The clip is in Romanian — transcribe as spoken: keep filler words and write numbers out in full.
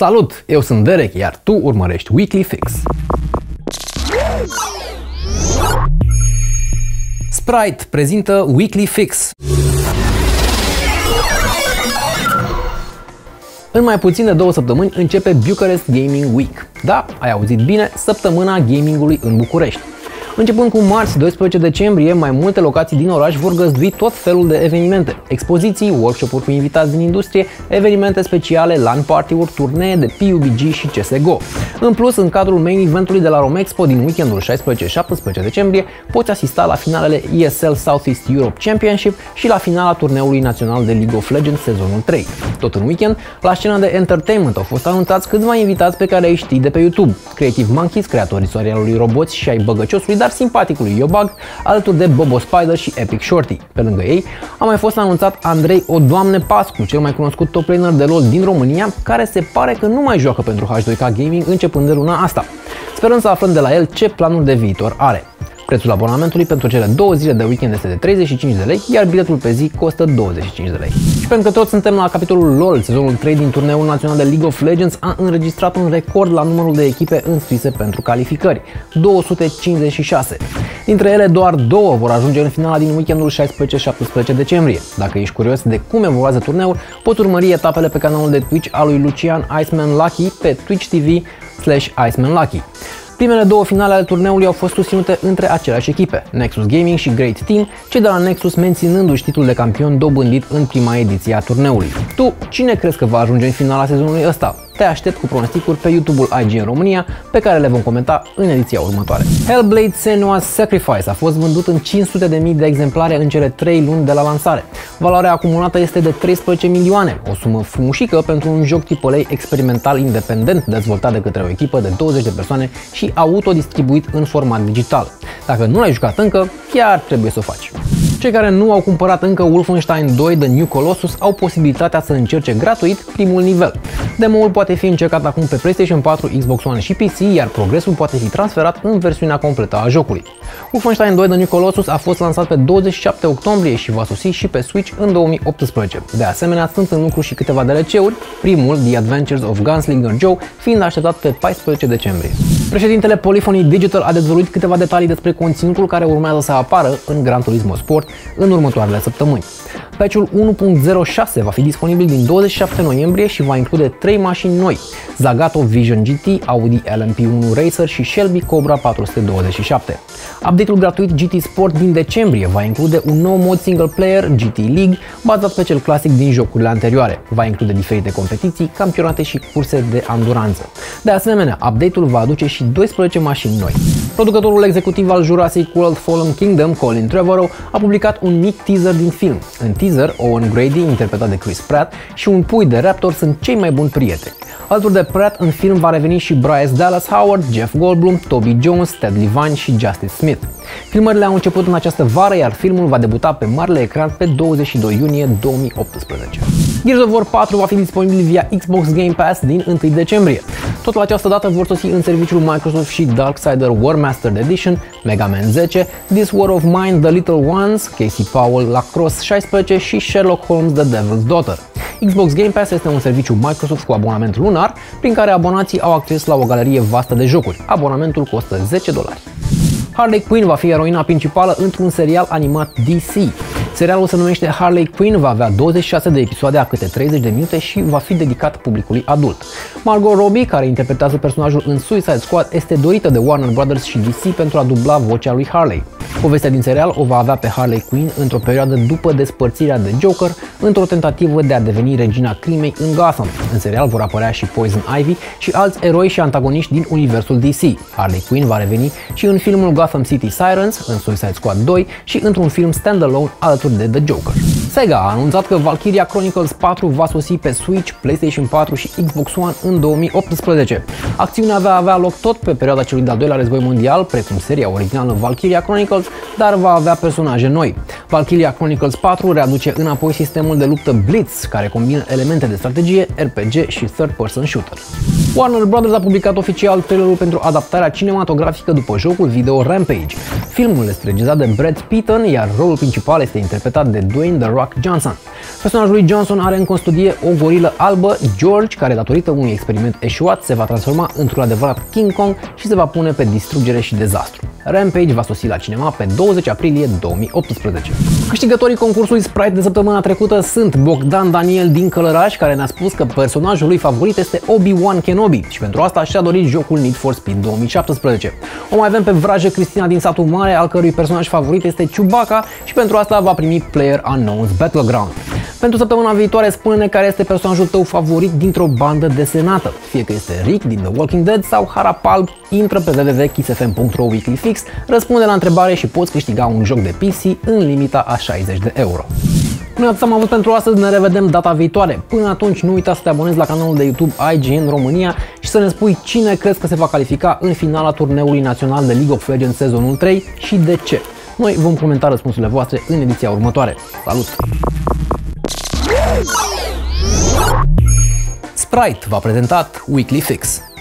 Salut! Eu sunt Derek, iar tu urmărești Weekly Fix. Sprite prezintă Weekly Fix. În mai puțin de două săptămâni începe Bucharest Gaming Week. Da, ai auzit bine, săptămâna gamingului în București. Începând cu marți, doisprezece decembrie, mai multe locații din oraș vor găzdui tot felul de evenimente, expoziții, workshop-uri cu invitați din industrie, evenimente speciale, LAN party-uri, turnee de P U B G și C S G O. În plus, în cadrul main eventului de la Romexpo din weekendul șaisprezece șaptesprezece decembrie, poți asista la finalele E S L Southeast Europe Championship și la finala turneului național de League of Legends sezonul trei. Tot în weekend, la scena de entertainment au fost anunțați câțiva invitați pe care îi știi de pe YouTube: Creative Monkeys, creatorii serialului Roboți și ai Băgăciosului, dar simpaticului Iobag, alături de Bobo Spider și Epic Shorty. Pe lângă ei a mai fost anunțat Andrei O Doamne Pascu, cel mai cunoscut top laner de LoL din România, care se pare că nu mai joacă pentru H doi K Gaming începând de luna asta. Sperăm să aflăm de la el ce planuri de viitor are. Prețul abonamentului pentru cele două zile de weekend este de treizeci și cinci de lei, iar biletul pe zi costă douăzeci și cinci de lei. Și pentru că toți suntem la capitolul LoL, sezonul trei din turneul național de League of Legends a înregistrat un record la numărul de echipe înscrise pentru calificări, două sute cincizeci și șase. Dintre ele, doar două vor ajunge în finala din weekendul șaisprezece șaptesprezece decembrie. Dacă ești curios de cum evoluează turneul, poți urmări etapele pe canalul de Twitch al lui Lucian Iceman Lucky pe twitch punct tv slash Iceman Lucky. Primele două finale ale turneului au fost susținute între aceleași echipe, Nexus Gaming și Great Team, cei de la Nexus menținându-și titlul de campion dobândit în prima ediție a turneului. Tu, cine crezi că va ajunge în finala sezonului ăsta? Te aștept cu pronosticuri pe YouTube-ul I G N România, pe care le vom comenta în ediția următoare. Hellblade: Senua's Sacrifice a fost vândut în cinci sute de mii de exemplare în cele trei luni de la lansare. Valoarea acumulată este de treisprezece milioane, o sumă frumușică pentru un joc triplu A experimental independent dezvoltat de către o echipă de douăzeci de persoane și autodistribuit în format digital. Dacă nu l-ai jucat încă, chiar trebuie să o faci. Cei care nu au cumpărat încă Wolfenstein doi The New Colossus au posibilitatea să încerce gratuit primul nivel. Demo-ul poate fi încercat acum pe PlayStation patru, Xbox One și P C, iar progresul poate fi transferat în versiunea completă a jocului. Wolfenstein doi The New Colossus a fost lansat pe douăzeci și șapte octombrie și va sosi și pe Switch în două mii optsprezece. De asemenea, sunt în lucru și câteva D L C-uri, primul, The Adventures of Gunslinger Joe, fiind așteptat pe paisprezece decembrie. Președintele Polyphony Digital a dezvăluit câteva detalii despre conținutul care urmează să apară în Gran Turismo Sport în următoarele săptămâni. Patch-ul unu punct zero șase va fi disponibil din douăzeci și șapte noiembrie și va include trei mașini noi: Zagato Vision G T, Audi L M P unu Racer și Shelby Cobra patru sute douăzeci și șapte. Update-ul gratuit G T Sport din decembrie va include un nou mod single player, G T League, bazat pe cel clasic din jocurile anterioare. Va include diferite competiții, campionate și curse de anduranță. De asemenea, update-ul va aduce și doisprezece mașini noi. Producătorul executiv al Jurassic World Fallen Kingdom, Colin Trevorrow, a publicat un mic teaser din film. În teaser, Owen Grady, interpretat de Chris Pratt, și un pui de raptor sunt cei mai buni prieteni. Alături de Pratt, în film va reveni și Bryce Dallas Howard, Jeff Goldblum, Toby Jones, Ted Levine și Justice Smith. Filmările au început în această vară, iar filmul va debuta pe marele ecran pe douăzeci și doi iunie două mii optsprezece. Gears of War patru va fi disponibil via Xbox Game Pass din întâi decembrie. Tot la această dată vor sosi în serviciul Microsoft și Darksider War Mastered Edition, Mega Man zece, This War of Mine, The Little Ones, Casey Powell, Lacrosse șaisprezece și Sherlock Holmes The Devil's Daughter. Xbox Game Pass este un serviciu Microsoft cu abonament lunar, prin care abonații au acces la o galerie vastă de jocuri. Abonamentul costă zece dolari. Harley Quinn va fi eroina principală într-un serial animat D C. Serialul se numește Harley Quinn, va avea douăzeci și șase de episoade a câte treizeci de minute și va fi dedicat publicului adult. Margot Robbie, care interpretează personajul în Suicide Squad, este dorită de Warner Brothers și D C pentru a dubla vocea lui Harley. Povestea din serial o va avea pe Harley Quinn într-o perioadă după despărțirea de Joker, într-o tentativă de a deveni regina crimei în Gotham. În serial vor apărea și Poison Ivy și alți eroi și antagoniști din universul D C. Harley Quinn va reveni și în filmul Gotham City Sirens, în Suicide Squad doi și într-un film standalone alături de The Joker. Sega a anunțat că Valkyria Chronicles patru va sosi pe Switch, PlayStation patru și Xbox One în două mii optsprezece. Acțiunea va avea loc tot pe perioada celui de-al doilea război mondial, precum seria originală Valkyria Chronicles, dar va avea personaje noi. Valkyria Chronicles patru readuce înapoi sistemul de luptă Blitz, care combină elemente de strategie, R P G și third-person shooter. Warner Brothers a publicat oficial trailerul pentru adaptarea cinematografică după jocul video Rampage. Filmul este regizat de Brad Pitt, iar rolul principal este interpretat de Dwayne The Rock Johnson. Personajul lui Johnson are în custodie o gorilă albă, George, care datorită unui experiment eșuat se va transforma într-un adevărat King Kong și se va pune pe distrugere și dezastru. Rampage va sosi la cinema pe douăzeci aprilie două mii optsprezece. Câștigătorii concursului Sprite de săptămâna trecută sunt Bogdan Daniel din Călăraș, care ne-a spus că personajul lui favorit este Obi-Wan Kenobi și pentru asta și-a dorit jocul Need for Speed două mii șaptesprezece. O mai avem pe vrajă Cristina din satul mare, al cărui personaj favorit este Chewbacca și pentru asta va primi PlayerUnknown's Battleground. Pentru săptămâna viitoare, spune-ne care este personajul tău favorit dintr-o bandă desenată. Fie că este Rick din The Walking Dead sau Harapalb, intră pe w w w punct kiss f m punct r o weekly fix, răspunde la întrebare și poți câștiga un joc de P C în limita a șaizeci de euro. Noi atât am avut pentru astăzi, ne revedem data viitoare. Până atunci, nu uita să te abonezi la canalul de YouTube I G N România și să ne spui cine crezi că se va califica în finala turneului național de League of Legends sezonul trei și de ce. Noi vom comenta răspunsurile voastre în ediția următoare. Salut! Sprite v-a prezentat Weekly Fix.